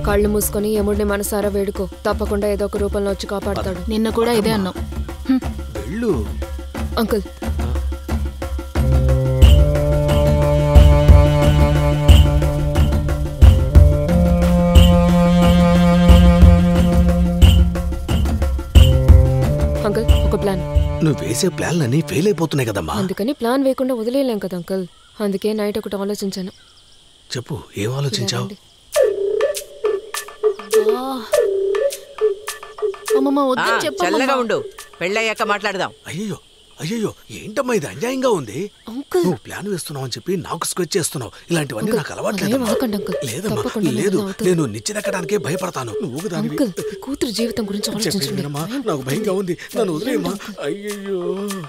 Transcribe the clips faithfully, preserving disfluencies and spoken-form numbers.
కళ్ళు మూసుకొని యముడిని మనసారా వేడుకో, తప్పకుండా ఏదో ఒక రూపంలో వచ్చి కాపాడతాడు. నిన్న కూడా ఇదే అన్నావు. వెళ్ళు అంకుల్. అంకుల్ ఒక ప్లాన్. నువ్వు వేసే ప్లాన్లన్నీ ఫెయిల్ అయిపోతున్నాయి కదమ్మా. అందుకని ప్లాన్ వేయకుండా వదిలేయలేం కదా అంకుల్. అందుకే నైట్ ఒకటి ఆలోచించాను. చెప్పు, ఏం ఆలోచించావు? అమ్మమ్మ వద్దు చెప్పు. చల్లగా ఉండు, పెళ్ళయ్యాక మాట్లాడదాం. అయ్యో అయ్యో ఏంటమ్మా ఇది అన్యాయంగా ఉంది. నువ్వు ప్లాన్ వేస్తున్నావు అని చెప్పి నాకు స్కెచ్ చేస్తున్నావు. ఇలాంటివన్నీ నాకు అలవాట్లేదు. లేదమ్మా లేదు, నేను నిచ్చెనెక్కడానికే భయపడతాను. నువ్వు దాని కూతురు జీవితం గురించి ఆలోచించండి. నాకు భయంగా ఉంది, నన్ను వదిలేయమ్మా. అయ్యయ్యో.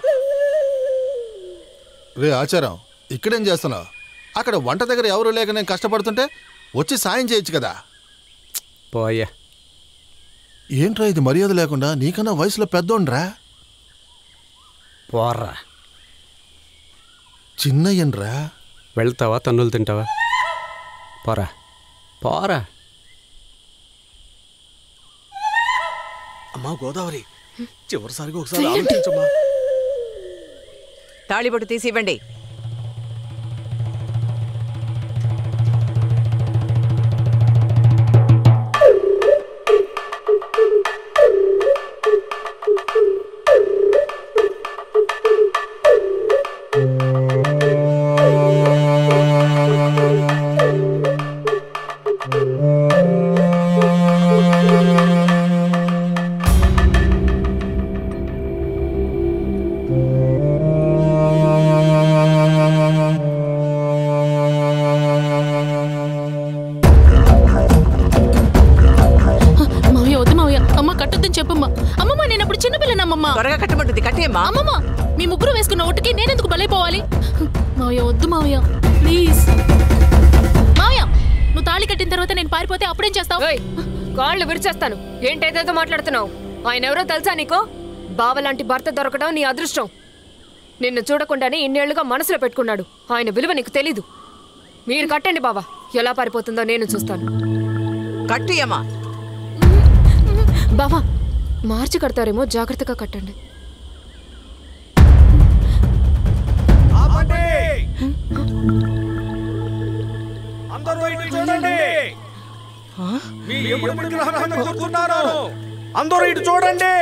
రే ఆచారం, ఇక్కడేం చేస్తున్నావు? అక్కడ వంట దగ్గర ఎవరు లేక నేను కష్టపడుతుంటే వచ్చి సాయం చేయొచ్చు కదా. పోయా. ఏంట్రా ఇది మర్యాద లేకుండా? నీకన్నా వయసులో పెద్దోండ్రా. పోర్రా. చిన్నయ్యన్రా. వెళ్తావా తన్నులు తింటావా? పోరా పోరా. అమ్మా గోదావరి, చివరిసారిగా ఒకసారి ఆలోచించమ్మా. తాళిబొట్టు తీసి ఇవ్వండి. త్వరగా కట్టమంటుంది, కట్టేమ్మా. అమ్మమ్మ, మీ ముగ్గురు వేసుకున్న ఒట్టుకి నేనెందుకు బలైపోవాలి? మావయ్య వద్దు మావయ్య, ప్లీజ్. మావయ్య, నువ్వు తాళి కట్టిన తర్వాత నేను పారిపోతే అప్పుడేం చేస్తావు? కాళ్ళు విడిచేస్తాను. ఏంటేదేదో మాట్లాడుతున్నావు? ఆయన ఎవరో తెలుసా నీకో? బావలాంటి భర్త దొరకడం నీ అదృష్టం. నిన్ను చూడకుండానే ఇన్నేళ్లుగా మనసులో పెట్టుకున్నాడు. ఆయన విలువ నీకు తెలీదు. మీరు కట్టండి బావా, ఎలా పారిపోతుందో నేను చూస్తాను. కట్టియమ్మా. బావా మార్చి కడతారేమో, జాగ్రత్తగా కట్టండి. అందరూ ఇటు చూడండి. మీ ఎప్పుడు విగ్రహాన్ని కొట్టుకున్నారు. అందరూ ఇటు చూడండి.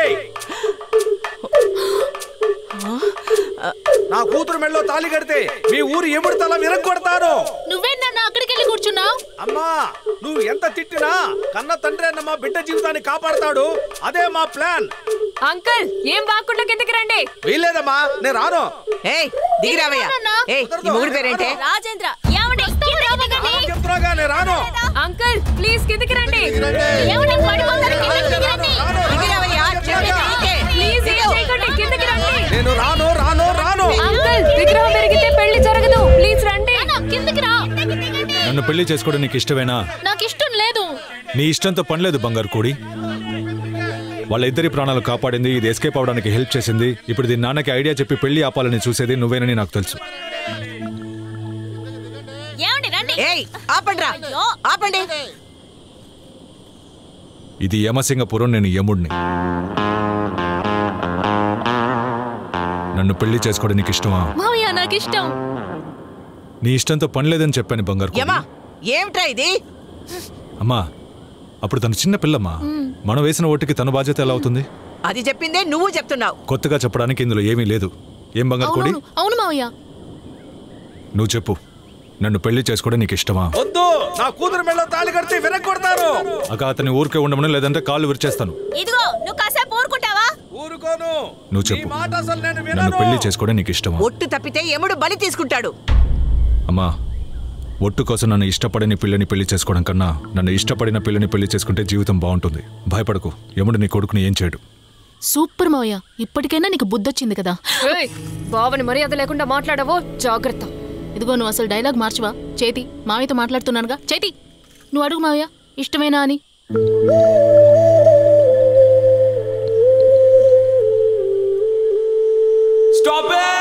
నా కూతురు మెళ్ళో తాళి కడితే మీ ఊరు ఎముడి తల విరగొడతారు. నువ్వేందన్నా అక్కడికి వెళ్ళి కూర్చున్నావు? అమ్మా, నువ్వు ఎంత తిట్టినా కన్న తండ్రి అన్న మా బిడ్డ జీవితాన్ని కాపాడతాడు. అదే మా ప్లాన్. అంకుల్, ఏం బాకుండా కిందకి రండి. వీల్లేదమ్మా, నేను రాను. ఏయ్ దిగిరావయ్యా. ఏయ్ నీ మొగుడి పేరేంటే? రాజేంద్ర. చెప్తున్నాగా నేను రాను. అంకుల్ ప్లీజ్ కిందకి రండి. నేను రాను రాను రాను. అంకుల్ విగ్రహం పెరిగితే పెళ్లి జరగదు. ప్లీజ్ రండి. కిందకి రా. నన్ను పెళ్లి చేసుకోవడం నీకు ఇష్టమేనా? నాకు ఇష్టం లేదు. నీ ఇష్టంతో పనిలేదు బంగారు కోడి. వాళ్ళ ఇద్దరి ప్రాణాలు కాపాడింది, ఇది ఎస్కేప్ అవడానికి హెల్ప్ చేసింది. ఇప్పుడు దీని నాన్నకి ఐడియా చెప్పి పెళ్లి ఆపాలని చూసేది నువ్వేనని నాకు తెలుసు. ఆపండి. ఇది యమసింగపురం, నేను యముడిని. నన్ను పెళ్లి చేసుకోవడం నీకు ఇష్టమా? మావయ్య నాకు ఇష్టం. నీ ఇష్టంతో పని లేదని చెప్పాను బంగారు. ఏమిట్రా ఇది? అమ్మా, అప్పుడు తను చిన్న పిల్లమ్మా. మనం వేసిన ఓటుకి తన బాధ్యత ఎలా అవుతుంది? అది చెప్పిందే నువ్వు చెప్తున్నావు. కొత్తగా చెప్పడానికి ఇందులో ఏమీ లేదు. ఏం బంగారు కోడి? అవును మావయ్య. నువ్వు చెప్పు, నన్ను పెళ్లి చేసుకోవడం నీకు ఇష్టమా? వద్దు, నా కూతురు మెళ్ళో తాళి కడితే విరగొడతారు. అక్క అతని ఊరికే ఉండమని, లేదంటే కాళ్ళు విరిచేస్తాను. ఇదిగో నువ్వు కాసేపు ఊరుకుంటావా? ఊరుకోను. నువ్వు చెప్పు, నన్ను పెళ్లి చేసుకోవడం నీకు ఇష్టమా? ఒట్టు తప్పితే ఎముడు బలి తీసుకుంటాడు. అమ్మా, ఒట్టు కోసం నన్ను ఇష్టపడని పిల్లని పెళ్లి చేసుకోవడం కన్నా నన్ను ఇష్టపడిన పిల్లని పెళ్లి చేసుకుంటే జీవితం బాగుంటుంది. భయపడకు, యముడు నీ కొడుకుని ఏం చేయడు. సూపర్ మావయ్య, ఇప్పటికైనా నీకు బుద్ధొచ్చింది కదా. బావని మర్యాద లేకుండా మాట్లాడవో, జాగ్రత్త. ఇదిగో నువ్వు అసలు డైలాగ్ మార్చవా? చేతి, మావయ్యతో మాట్లాడుతున్నానుగా. చేతి, నువ్వు అడుగు మావయ్య ఇష్టమేనా అని. Stop it!